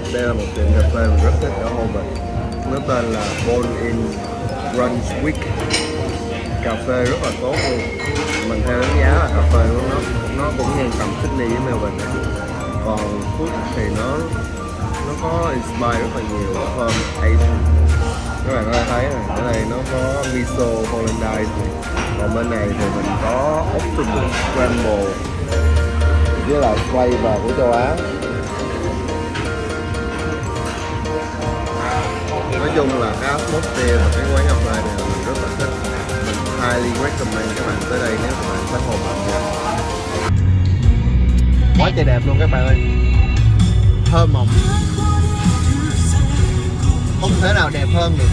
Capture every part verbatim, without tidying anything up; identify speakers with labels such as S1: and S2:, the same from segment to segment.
S1: Đây là một tiệm cà phê mình rất thích ở Holborn. Nó tên là Born in Brunswick. Cà phê rất là tốt luôn. Mình theo đánh giá là cà phê của nó nó cũng ngang tầm Sydney với Melbourne này. Còn food thì nó nó có inspire rất là nhiều ở hơn Asian. Các bạn có thể thấy này, ở đây nó có miso hollandaise, còn bên này thì mình có octopus scramble với là flavor của châu Á. Nói chung là cái atmosphere và cái quán cà phê này là mình rất là thích. Mình highly recommend các bạn tới đây nếu các bạn tới Holborn nha. Quá trời đẹp luôn các bạn ơi, thơ mộng, không thể nào đẹp hơn được.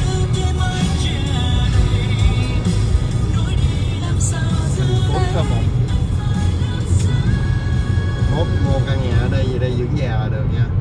S1: Thành phố thơ mộng. Mốt mua căn nhà ở đây về đây dưỡng già là được nha.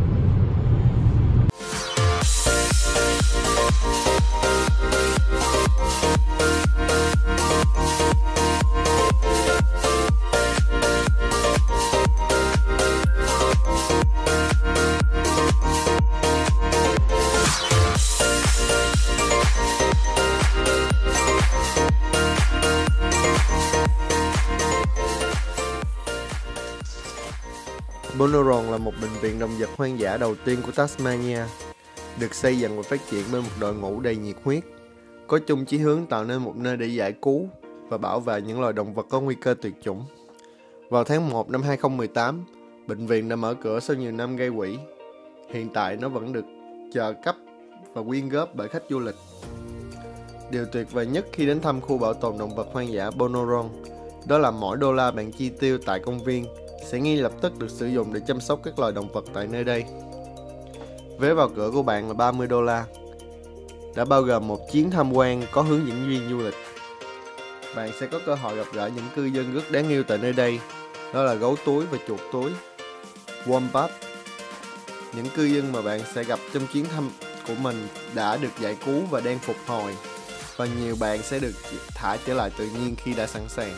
S1: Bonorong là một bệnh viện động vật hoang dã đầu tiên của Tasmania, được xây dựng và phát triển bởi một đội ngũ đầy nhiệt huyết, có chung chí hướng tạo nên một nơi để giải cứu và bảo vệ những loài động vật có nguy cơ tuyệt chủng. Vào tháng một năm hai không một tám, bệnh viện đã mở cửa sau nhiều năm gây quỹ. Hiện tại nó vẫn được trợ cấp và quyên góp bởi khách du lịch. Điều tuyệt vời nhất khi đến thăm khu bảo tồn động vật hoang dã Bonorong đó là mỗi đô la bạn chi tiêu tại công viên sẽ ngay lập tức được sử dụng để chăm sóc các loài động vật tại nơi đây. Vé vào cửa của bạn là ba mươi đô la, đã bao gồm một chuyến tham quan có hướng dẫn viên du lịch. Bạn sẽ có cơ hội gặp gỡ những cư dân rất đáng yêu tại nơi đây, đó là gấu túi và chuột túi, wombat. Những cư dân mà bạn sẽ gặp trong chuyến thăm của mình đã được giải cứu và đang phục hồi, và nhiều bạn sẽ được thả trở lại tự nhiên khi đã sẵn sàng.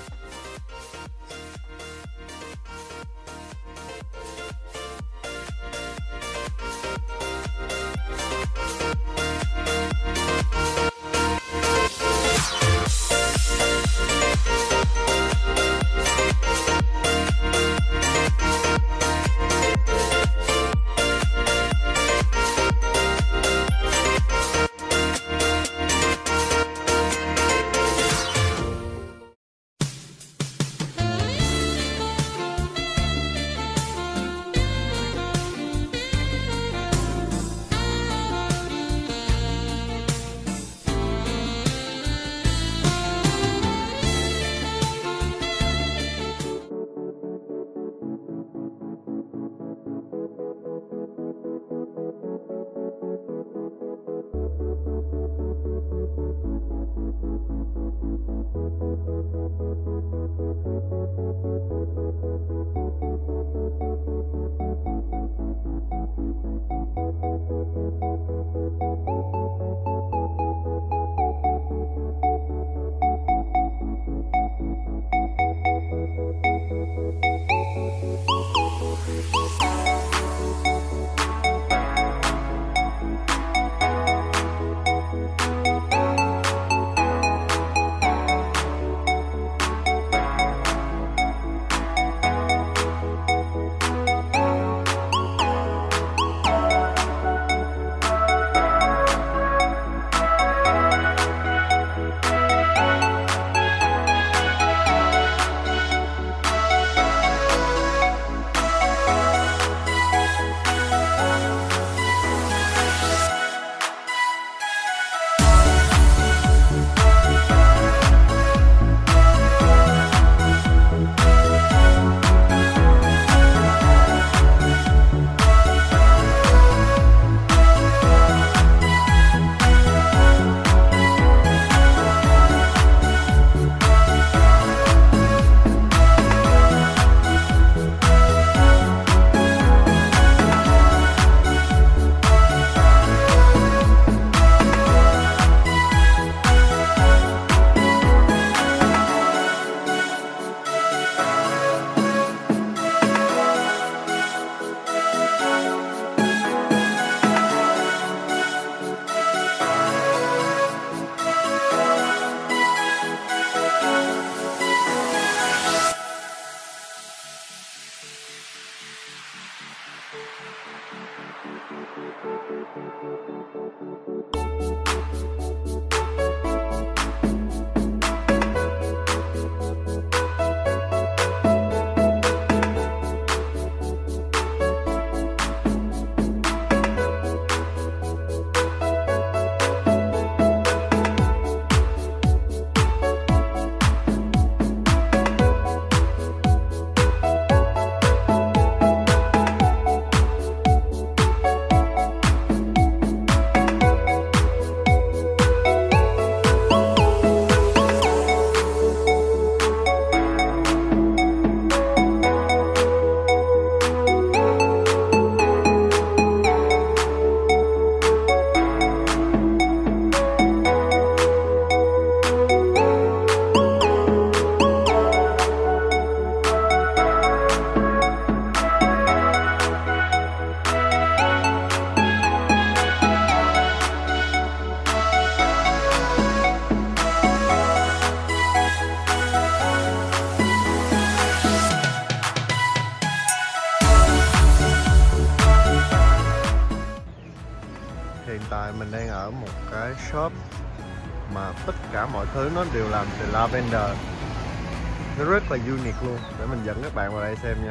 S1: Hiện tại mình đang ở một cái shop mà tất cả mọi thứ nó đều làm từ lavender. Nó rất là unique luôn. Để mình dẫn các bạn vào đây xem nha.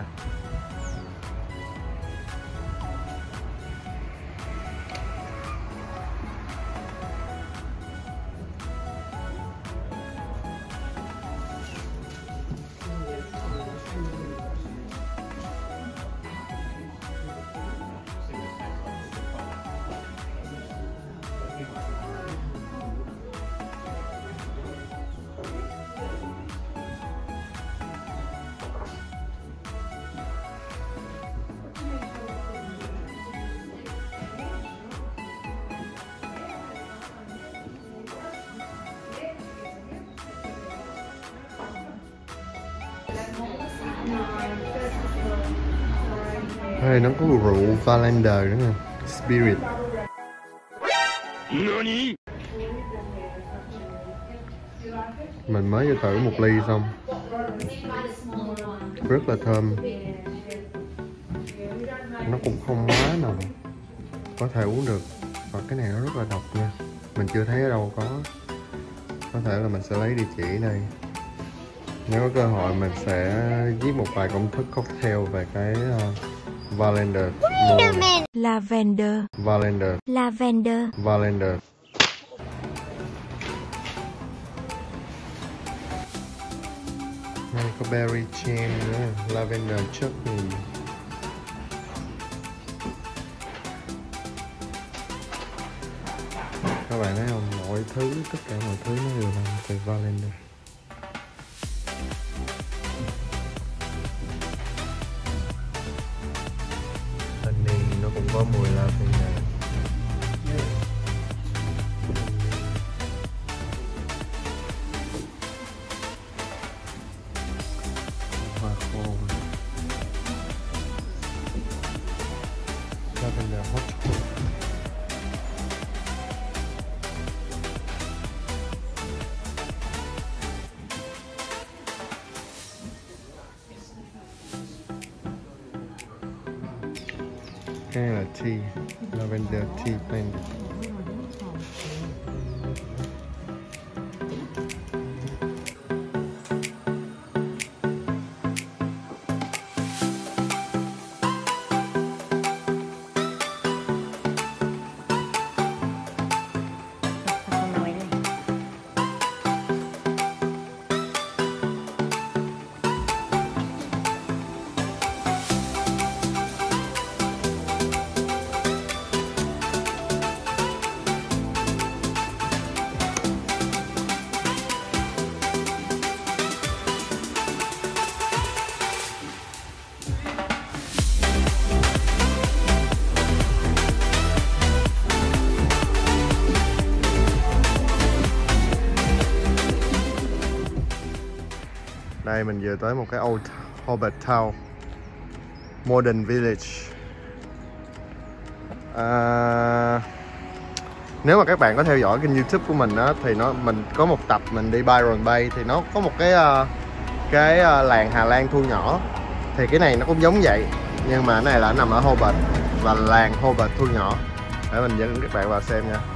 S1: Đây nó có rượu Valender nữa nè, Spirit. Mình mới vừa thử một ly xong, rất là thơm. Nó cũng không quá nồng, có thể uống được. Và cái này nó rất là độc nha, mình chưa thấy ở đâu có. Có thể là mình sẽ lấy địa chỉ đây. Nếu có cơ hội mình sẽ viết một vài công thức cocktail về cái uh, Valender.
S2: Lavender.
S1: Valender.
S2: Lavender.
S1: Valender. Đây có berry jam nữa, lavender chutney. Các bạn thấy không? Mọi thứ, tất cả mọi thứ nó đều làm từ Valender. Nó cũng có mùi lavender. Hoa khô. Lavender hot chocolate. Cái này là tea, lavender tea blend. Đây mình vừa tới một cái Old Hobart Town, Modern Village. À, nếu mà các bạn có theo dõi kênh YouTube của mình á, thì nó mình có một tập mình đi Byron Bay, thì nó có một cái cái làng Hà Lan thu nhỏ. Thì cái này nó cũng giống vậy, nhưng mà cái này là nằm ở Hobart và làng Hobart thu nhỏ. Để mình dẫn các bạn vào xem nha.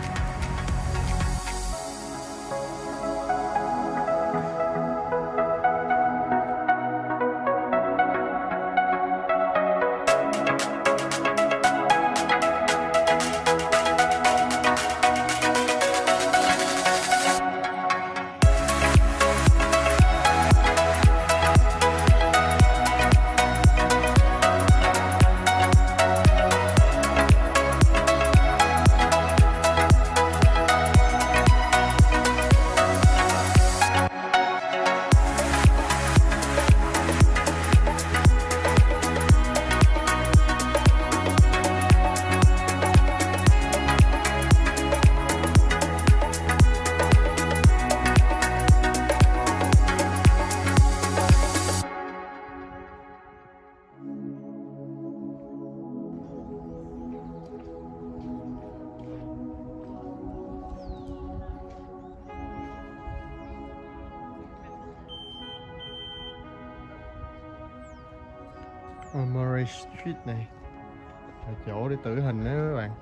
S1: Murray Street này là chỗ để tử hình đó các bạn.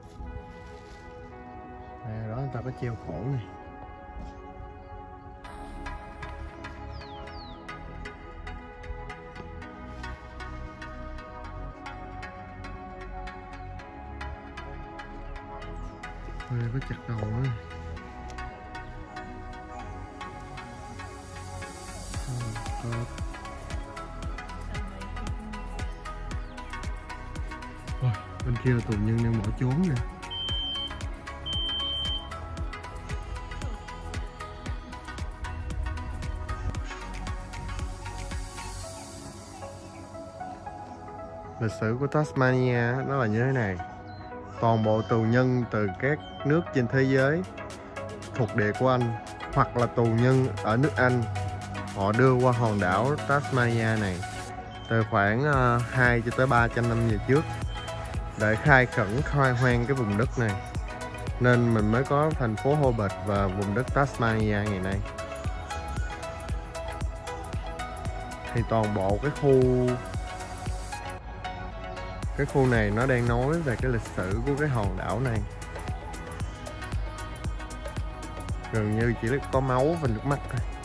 S1: Này, đó người ta có treo cổ này. Ôi, có chặt đầu nữa. Oh, Ôi, bên kia là tù nhân đang bỏ trốn nè. Lịch sử của Tasmania nó là như thế này. Toàn bộ tù nhân từ các nước trên thế giới thuộc địa của Anh hoặc là tù nhân ở nước Anh, họ đưa qua hòn đảo Tasmania này từ khoảng uh, hai cho tới ba trăm năm về trước để khai khẩn khai hoang cái vùng đất này, nên mình mới có thành phố Hobart và vùng đất Tasmania ngày nay. Thì toàn bộ cái khu cái khu này nó đang nói về cái lịch sử của cái hòn đảo này. Gần như chỉ có máu và nước mắt thôi.